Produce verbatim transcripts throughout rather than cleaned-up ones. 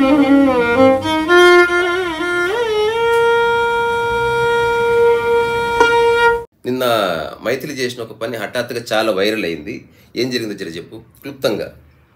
నిన్న మైథిలి చేసిన ఒక పని హఠాత్తుగా చాలా వైరల్ అయింది. ఏం జరిగిందో జర చెప్పు క్లుప్తంగా.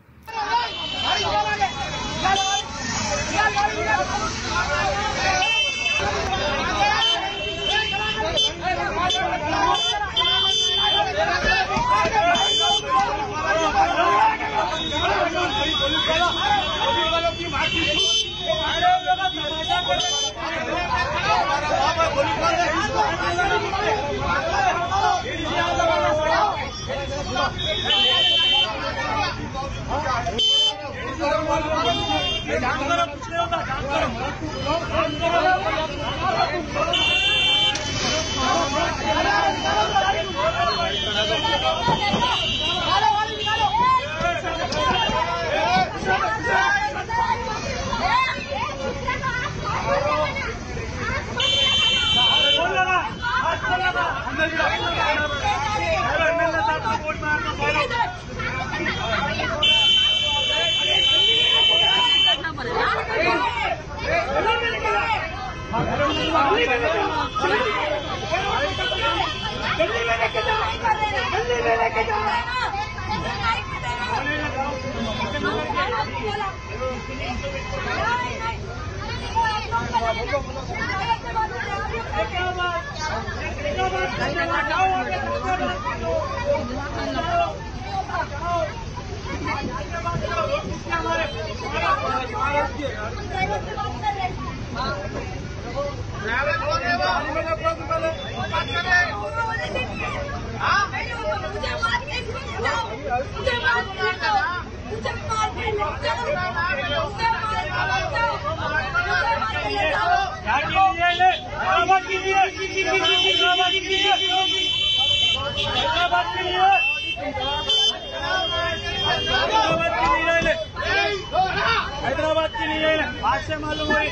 हैदराबाद के लिए आज से मालूम हुई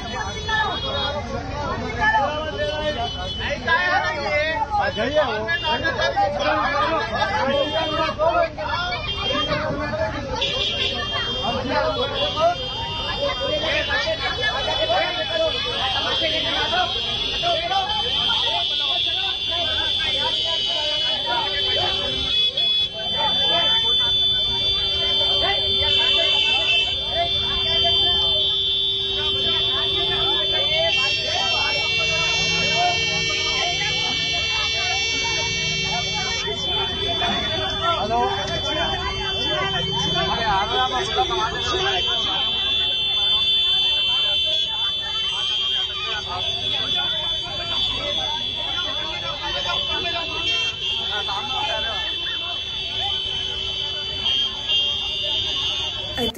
అయితే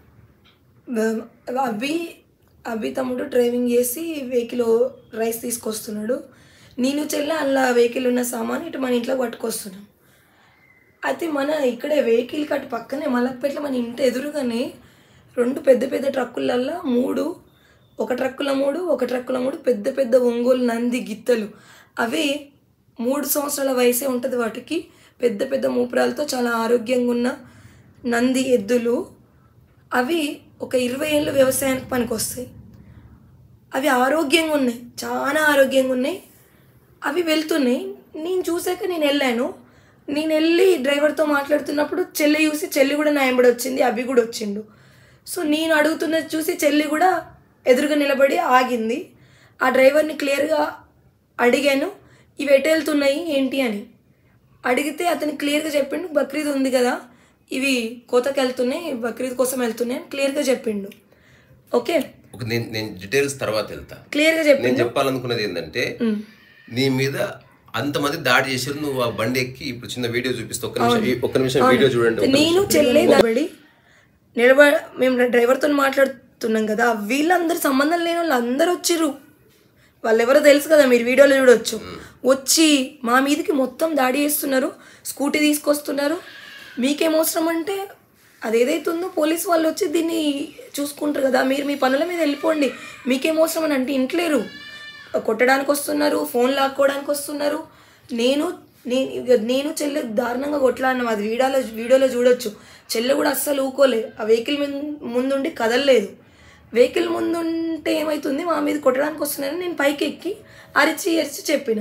అభి అభి తమ్ముడు డ్రైవింగ్ చేసి వెహికల్ రైస్ తీసుకొస్తున్నాడు. నేను చెల్ల అలా వెహికల్ ఉన్న సామాన్ ఇటు మన ఇంట్లో పట్టుకొస్తున్నాం. అయితే మన ఇక్కడే వెహికల్ కట్టు పక్కనే మలక్పేటలో మన ఇంటి ఎదురుగానే రెండు పెద్ద పెద్ద ట్రక్కులల్లో మూడు ఒక ట్రక్కుల మూడు ఒక ట్రక్కుల మూడు పెద్ద పెద్ద ఒంగోలు నంది గిత్తలు, అవి మూడు సంవత్సరాల వయసే ఉంటుంది వాటికి, పెద్ద పెద్ద మూపురాలతో చాలా ఆరోగ్యంగా ఉన్న నంది ఎద్దులు. అవి ఒక ఇరవై ఏళ్ళు వ్యవసాయానికి పనికి వస్తాయి. అవి ఆరోగ్యంగా ఉన్నాయి, చాలా ఆరోగ్యంగా ఉన్నాయి. అవి వెళ్తున్నాయి. నేను చూసాక నేను వెళ్ళాను. నేను వెళ్ళి డ్రైవర్తో మాట్లాడుతున్నప్పుడు చెల్లి చూసి చెల్లి కూడా నా వెంబడి వచ్చింది, అభి కూడా వచ్చిండు. సో నేను అడుగుతున్నది చూసి చెల్లి కూడా ఎదురుగా నిలబడి ఆగింది. ఆ డ్రైవర్ని క్లియర్గా అడిగాను, ఇవి ఎటు వెళ్తున్నాయి ఏంటి అని అడిగితే అతను క్లియర్గా చెప్పిండు, బక్రీద్ ఉంది కదా, ఇవి కోతకి వెళ్తున్నాయి, బక్రీద్ కోసం వెళ్తున్నాయి అని క్లియర్గా చెప్పిండు. ఓకే, నేను నేను డీటెయిల్స్ తర్వాత వెళ్తా. క్లియర్గా చెప్పి నేను చెప్పాలనుకున్నది ఏంటంటే, నీ మీద అంతమంది దాడి చేశారు, నువ్వు ఆ బండి ఎక్కి ఇప్పుడు చిన్న వీడియో చూపిస్తా, ఒక్క నిమిషం ఒక్క నిమిషం వీడియో చూడండి. నేను చెల్లె నిలబడి నిలబ మేము డ్రైవర్తో మాట్లాడుతున్నాం కదా, వీళ్ళందరూ సంబంధం లేని వాళ్ళు అందరూ వచ్చిర్రు. వాళ్ళు ఎవరో తెలుసు కదా, మీరు వీడియోలో చూడవచ్చు. వచ్చి మా మీదకి మొత్తం దాడి చేస్తున్నారు, స్కూటీ తీసుకొస్తున్నారు. మీకేం అవసరం అంటే అదేదైతుందో పోలీసు వాళ్ళు వచ్చి దీన్ని చూసుకుంటారు కదా, మీరు మీ పనుల మీద వెళ్ళిపోండి, మీకేం అవసరం అని అంటే ఇంట్లేరు. కొట్టడానికి వస్తున్నారు, ఫోన్ లాక్కోవడానికి వస్తున్నారు. నేను నేను నేను చెల్లె దారుణంగా కొట్లాడినాం, అది వీడియోలో వీడియోలో చూడొచ్చు. చెల్లె కూడా అస్సలు ఊకోలేదు, ఆ వెహికల్ ముందుండి కదలలేదు. వెహికల్ ముందు ఉంటే ఏమవుతుంది, మా మీద కొట్టడానికి వస్తున్నారని నేను పైకి ఎక్కి అరిచి అరిచి చెప్పిన.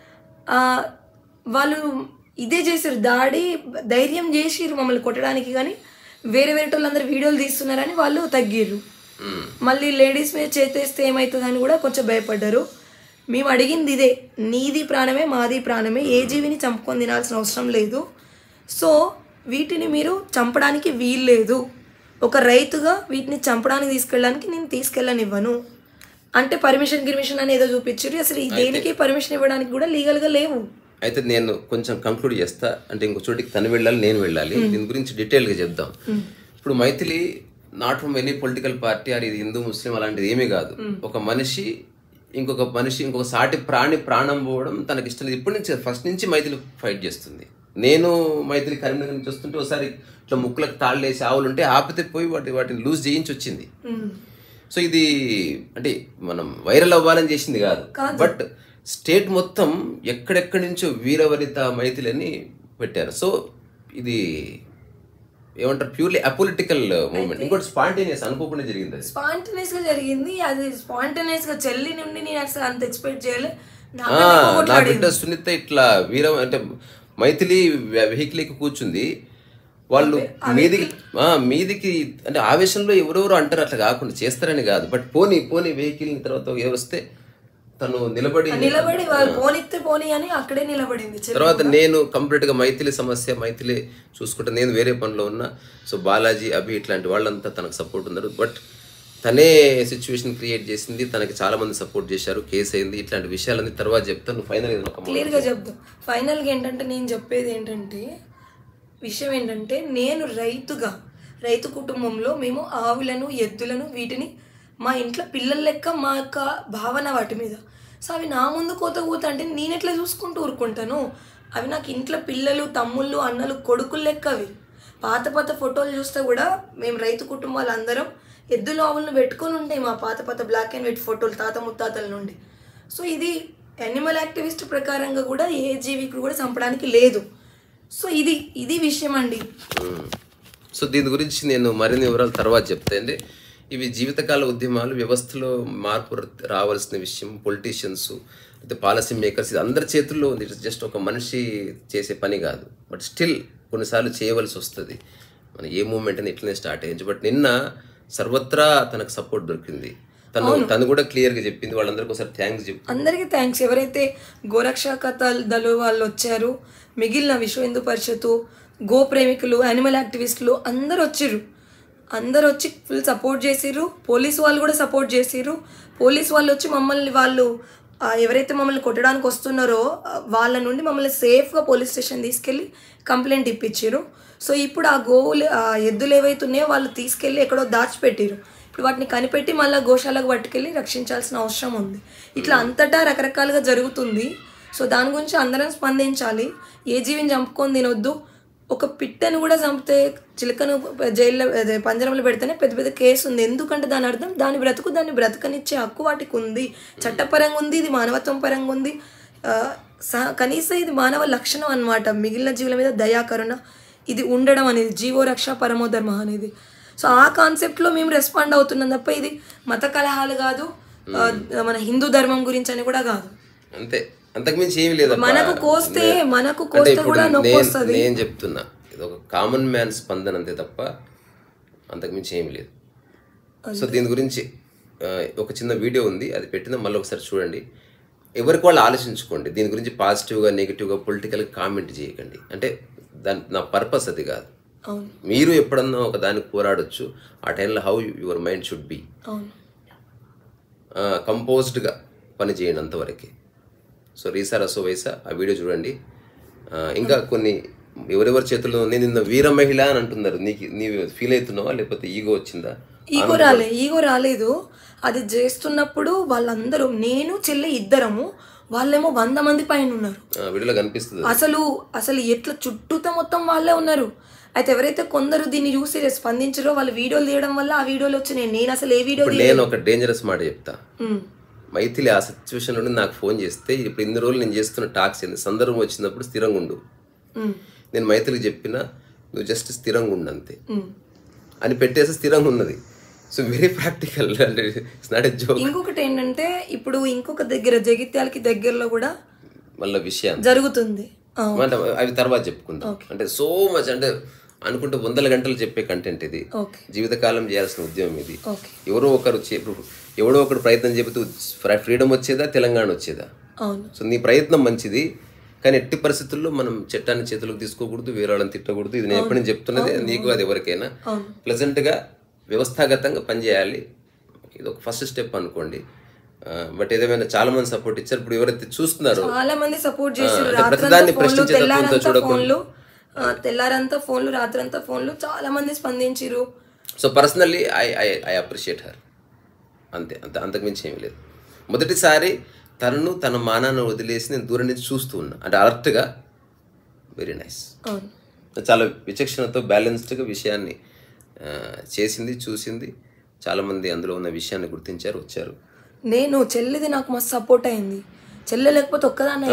వాళ్ళు ఇదే చేసారు, దాడి ధైర్యం చేసిర్రు మమ్మల్ని కొట్టడానికి, కానీ వేరే వేరే వాళ్ళందరూ వీడియోలు తీస్తున్నారని వాళ్ళు తగ్గిర్రు. మళ్ళీ లేడీస్ మీద చేతేస్తే ఏమవుతుందని కూడా కొంచెం భయపడ్డారు. మేము అడిగింది ఇదే, నీది ప్రాణమే మాది ప్రాణమే, ఏ జీవిని చంపుకొని తినాల్సిన అవసరం లేదు. సో వీటిని మీరు చంపడానికి వీల్లేదు. ఒక రైతుగా వీటిని చంపడానికి తీసుకెళ్ళడానికి నేను తీసుకెళ్ళనివ్వను అంటే పర్మిషన్ గిర్మిషన్ అని ఏదో చూపించారు. అసలు దేనికి పర్మిషన్ ఇవ్వడానికి కూడా లీగల్గా లేవు. అయితే నేను కొంచెం కంక్లూడ్ చేస్తా. అంటే ఇంకో చోటికి తను వెళ్ళాలి, నేను వెళ్ళాలి. దీని గురించి డీటెయిల్గా చెప్దాం. ఇప్పుడు Maithili not from any political party, అది హిందూ ముస్లిం అలాంటిది ఏమీ కాదు. ఒక మనిషి ఇంకొక మనిషి ఇంకొక సాటి ప్రాణి ప్రాణం పోవడం తనకి ఇష్టం లేదు. ఇప్పటి నుంచి ఫస్ట్ నుంచి మైథిలి ఫైట్ చేస్తుంది. నేను మైథిలి కరీంనగర్ నుంచి వస్తుంటే ఒకసారి ఇట్లా ముక్కులకు తాళ్ళు వేసి ఆవులు ఉంటే ఆపితే పోయి వాటి వాటిని లూజ్ చేయించి వచ్చింది. సో ఇది అంటే మనం వైరల్ అవ్వాలని చేసింది కాదు, బట్ స్టేట్ మొత్తం ఎక్కడెక్కడి నుంచో వీరవనిత మైథిలి అని పెట్టారు. సో ఇది ఏమంటారు, ప్యూర్లీ అపొలిటికల్ మూవ్మెంట్. ఇంకోటి స్పాంటేనియస్, అనుకోకుండా జరిగింది. అది స్పాంటేనియస్ గా జరిగింది. అది స్పాంటేనియస్ గా చెల్లి నుండి నేను అసలు అంత ఎక్స్పెక్ట్ చేయలేదు. నా బిడ్డ సునీత ఇట్లా వీర అంటే మైథిలి వెహికల్ కి కూర్చుంది, వాళ్ళు మీదికి మీదికి అంటే ఆవేశంలో ఎవరెవరు అంటారు, అట్లా కాకుండా చేస్తారని కాదు, బట్ పోనీ పోనీ వెహికల్ తర్వాత ఎవరు వస్తే తను నిలబడి నిలబడి వాళ్ళు పోనిస్తే పోనీ అని అక్కడే నిలబడింది. తర్వాత నేను కంప్లీట్ గా మైథిలి సమస్య మైథిలి చూసుకుంటా, నేను వేరే పనిలో ఉన్నా. సో బాలాజీ అభి ఇట్లాంటి వాళ్ళంతా తనకు సపోర్ట్ ఉన్నారు, బట్ తనే సిచ్యువేషన్ క్రియేట్ చేసింది. తనకి చాలా మంది సపోర్ట్ చేశారు, కేసు అయింది. ఇట్లాంటి విషయాలన్నీ తర్వాత చెప్తాను. ఫైనల్ క్లియర్ గా చెప్తాం. ఫైనల్ గా ఏంటంటే నేను చెప్పేది ఏంటంటే విషయం ఏంటంటే నేను రైతుగా రైతు కుటుంబంలో మేము ఆవులను ఎద్దులను వీటిని మా ఇంట్లో పిల్లల లెక్క మా యొక్క భావన వాటి మీద. సో అవి నా ముందు కోత కూత అంటే నేను ఎట్లా చూసుకుంటూ ఊరుకుంటాను. అవి నాకు ఇంట్లో పిల్లలు తమ్ముళ్ళు అన్నలు కొడుకులు లెక్క. అవి పాత పాత ఫోటోలు చూస్తే కూడా మేము రైతు కుటుంబాలు అందరం ఎద్దులు ఆవులను పెట్టుకొని ఉంటాయి మా పాత పాత బ్లాక్ అండ్ వైట్ ఫోటోలు తాత ముత్తాతల నుండి. సో ఇది యానిమల్ యాక్టివిస్ట్ ప్రకారంగా కూడా ఏ జీవికి కూడా చంపడానికి లేదు. సో ఇది ఇది విషయం అండి. సో దీని గురించి నేను మరిన్ని వివరాలు తర్వాత చెప్తాయండి. ఇవి జీవితకాల ఉద్యమాలు, వ్యవస్థలో మార్పు రావాల్సిన విషయం. పొలిటీషియన్స్ అయితే పాలసీ మేకర్స్ ఇది అందరి చేతుల్లో ఉంది. ఇట్స్ జస్ట్ ఒక మనిషి చేసే పని కాదు, బట్ స్టిల్ కొన్నిసార్లు చేయవలసి వస్తుంది. మన ఏ మూమెంట్ అని ఇట్లనే స్టార్ట్ అయ్యింది. బట్ నిన్న సర్వత్రా తనకు సపోర్ట్ దొరికింది. తను తను కూడా క్లియర్గా చెప్పింది. వాళ్ళందరికీ ఒకసారి థ్యాంక్స్ చెప్పి అందరికీ థ్యాంక్స్. ఎవరైతే గోరక్షక దళ వాళ్ళు వచ్చారు, మిగిలిన విశ్వ హిందూ పరిషత్తు, గో ప్రేమికులు, యానిమల్ యాక్టివిస్టులు అందరు వచ్చిర్రు. అందరు వచ్చి ఫుల్ సపోర్ట్ చేసిర్రు. పోలీసు వాళ్ళు కూడా సపోర్ట్ చేసిర్రు. పోలీసు వాళ్ళు వచ్చి మమ్మల్ని వాళ్ళు ఎవరైతే మమ్మల్ని కొట్టడానికి వస్తున్నారో వాళ్ళ నుండి మమ్మల్ని సేఫ్గా పోలీస్ స్టేషన్ తీసుకెళ్ళి కంప్లైంట్ ఇప్పించారు. సో ఇప్పుడు ఆ గోవులు ఆ ఎద్దులు ఏవైతున్నాయో వాళ్ళు తీసుకెళ్ళి ఎక్కడో దాచిపెట్టారు. ఇప్పుడు వాటిని కనిపెట్టి మళ్ళీ గోశాలకు పట్టుకెళ్ళి రక్షించాల్సిన అవసరం ఉంది. ఇట్లా అంతటా రకరకాలుగా జరుగుతుంది. సో దాని గురించి అందరం స్పందించాలి. ఏ జీవిని చంపుకొని తినొద్దు. ఒక పిట్టను కూడా చంపితే చిలకను జైల్లో అదే పంజరంలో పెడితేనే పెద్ద పెద్ద కేసు ఉంది. ఎందుకంటే దాని అర్థం దాని బ్రతుకు దాన్ని బ్రతకనిచ్చే హక్కు వాటికి ఉంది. చట్టపరంగా ఉంది, ఇది మానవత్వం పరంగా ఉంది. కనీసం ఇది మానవ లక్షణం అన్నమాట. మిగిలిన జీవుల మీద దయాకరుణ ఇది ఉండడం అనేది జీవో రక్ష పరమో ధర్మ అనేది. సో ఆ కాన్సెప్ట్లో మేము రెస్పాండ్ అవుతున్నాం తప్ప ఇది మత కలహాలు కాదు, మన హిందూ ధర్మం గురించి అని కూడా కాదు. అంతే, అంతకుమించి ఏమి లేదు. మనకు కోస్తే మనకు కోస్తే కూడా నొప్పి వస్తుంది. నేను చెప్తున్నా ఇది ఒక కామన్ మ్యాన్ స్పందన అంతే తప్ప అంతకుమించి ఏమి లేదు. సో దీని గురించి ఒక చిన్న వీడియో ఉంది, అది పెట్టినా మళ్ళీ ఒకసారి చూడండి. ఎవరికి వాళ్ళు ఆలోచించుకోండి. దీని గురించి పాజిటివ్గా నెగిటివ్గా పొలిటికల్గా కామెంట్ చేయకండి. అంటే దాని నా పర్పస్ అది కాదు. మీరు ఎప్పుడన్నా ఒక దానికి పోరాడొచ్చు. ఆ టైంలో how your mind should be కంపోజ్డ్గా పని చేయండి అంతవరకే. సో రీసా రసో వైసా ఆ వీడియో చూడండి. ఇంకా కొన్ని ఎవరెవరి చేతుల్లో నేను నిన్న వీర మహిళ అని అంటున్నారు. నీకు నీవు ఫీల్ అవుతున్నావా, లేకపోతే ఈగో వచ్చిందా? ఈగో రాలే ఈగో రాలేదు. అది చేస్తున్నప్పుడు వాళ్ళందరూ నేను చెల్లి ఇద్దరము, వాళ్ళేమో వంద మంది పైన ఉన్నారు. వీడియోలో కనిపిస్తుంది. అసలు అసలు ఎట్లా చుట్టూతో మొత్తం వాళ్ళే ఉన్నారు. అయితే ఎవరైతే కొందరు దీన్ని చూసి స్పందించారో వాళ్ళు వీడియోలు తీయడం వల్ల ఆ వీడియోలు వచ్చినాయి. నేను అసలు ఏ వీడియో నేను ఒక డేంజరస్ మాట చెప్తా. మైథిలి ఆ సిచ్యువేషన్ నుండి నాకు ఫోన్ చేస్తే ఇప్పుడు ఇన్ని రోజులు నేను చేస్తున్న టాక్స్ ఏంది, సందర్భం వచ్చినప్పుడు స్థిరంగా ఉండు. నేను మైథిలికి చెప్పిన నువ్వు జస్ట్ స్థిరంగా ఉండు అంతే అని పెట్టేసి స్థిరంగా ఉన్నది. సో వెరీ ప్రాక్టికల్ అంటే ఇట్స్ నాట్ ఎ జోక్. ఇంకొకటి ఏంటంటే ఇప్పుడు ఇంకొక దగ్గర జగిత్యాలకి దగ్గరలో కూడా మళ్ళీ విషయం జరుగుతుంది. అంటే అవి తర్వాత చెప్పుకుందాం. అంటే సో మచ్ అంటే అనుకుంటే వందల గంటలు చెప్పే కంటెంట్ ఇది. జీవితకాలం చేయాల్సిన ఉద్యమం ఇది. ఎవరో ఒకరు ఎవడో ఒకరు ప్రయత్నం చెబుతూ ఫ్రీడమ్ వచ్చేదా, తెలంగాణ వచ్చేదా? సో నీ ప్రయత్నం మంచిది, కానీ ఎట్టి పరిస్థితుల్లో మనం చట్టాన్ని చేతులకు తీసుకోకూడదు, వేరే వాళ్ళని తిట్టకూడదు. ఇది నేను ఎప్పటి నుంచి చెప్తున్నది, నీకు అది ఎవరికైనా ప్లెజెంట్గా వ్యవస్థాగతంగా పనిచేయాలి. ఇది ఒక ఫస్ట్ స్టెప్ అనుకోండి. బట్ ఏదేమైనా చాలా మంది సపోర్ట్ ఇచ్చారు. ఇప్పుడు ఎవరైతే చూస్తున్నారో చాలా మంది సపోర్ట్ చేశారు. ప్రతిదాన్ని ప్రశ్నించేటప్పుడు చూడకుండా తెల్లారంతా ఫోన్లు, రాత్రంతా ఫోన్లు, చాలా మంది స్పందించారు. So personally I I I appreciate her. అంతే, అంత అంతకుమించి ఏమీ లేదు. మొదటిసారి తనను తన మానాన్ని వదిలేసి నేను దూరం నుంచి చూస్తూ ఉన్నా, అంటే అలర్ట్గా. Very nice. చాలా విచక్షణతో బ్యాలెన్స్డ్గా విషయాన్ని చేసింది, చూసింది. చాలామంది అందులో ఉన్న విషయాన్ని గుర్తించారు, వచ్చారు. నేను చెల్లిది నాకు మస్తు సపోర్ట్ అయింది. చెల్లె లేకపోతే ఒక్కదాన్ని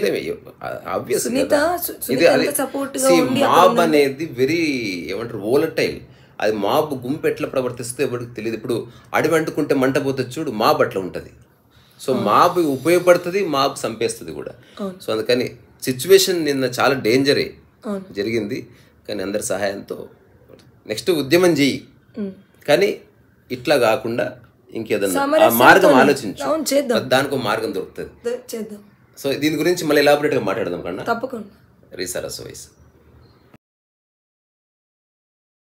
మాబ్ అనేది వెరీ ఏమంటారు వోలటైల్. అది మాబ్ గుంపు ఎట్లా ప్రవర్తిస్తే ఎవరికి తెలియదు. ఇప్పుడు అడవి అంటుకుంటే మంట పోతుంది చూడు, మాబ్ అట్లా ఉంటుంది. సో మాబ్ ఉపయోగపడుతుంది, మాబ్ చంపేస్తుంది కూడా. సో అందుకని సిచ్యువేషన్ నిన్న చాలా డేంజరే జరిగింది. కానీ అందరి సహాయంతో నెక్స్ట్ ఉద్యమం చెయ్యి, కానీ ఇట్లా కాకుండా ఇంకేదన్నా ఆ మార్గం ఆలోచించు, దానికి ఒక మార్గం దొరుకుతుంది. సో దీని గురించి మళ్ళీ ఎలాబొరేట్గా మాట్లాడదాం కన్నా. తప్పకుండా. రీసరస్ వైస్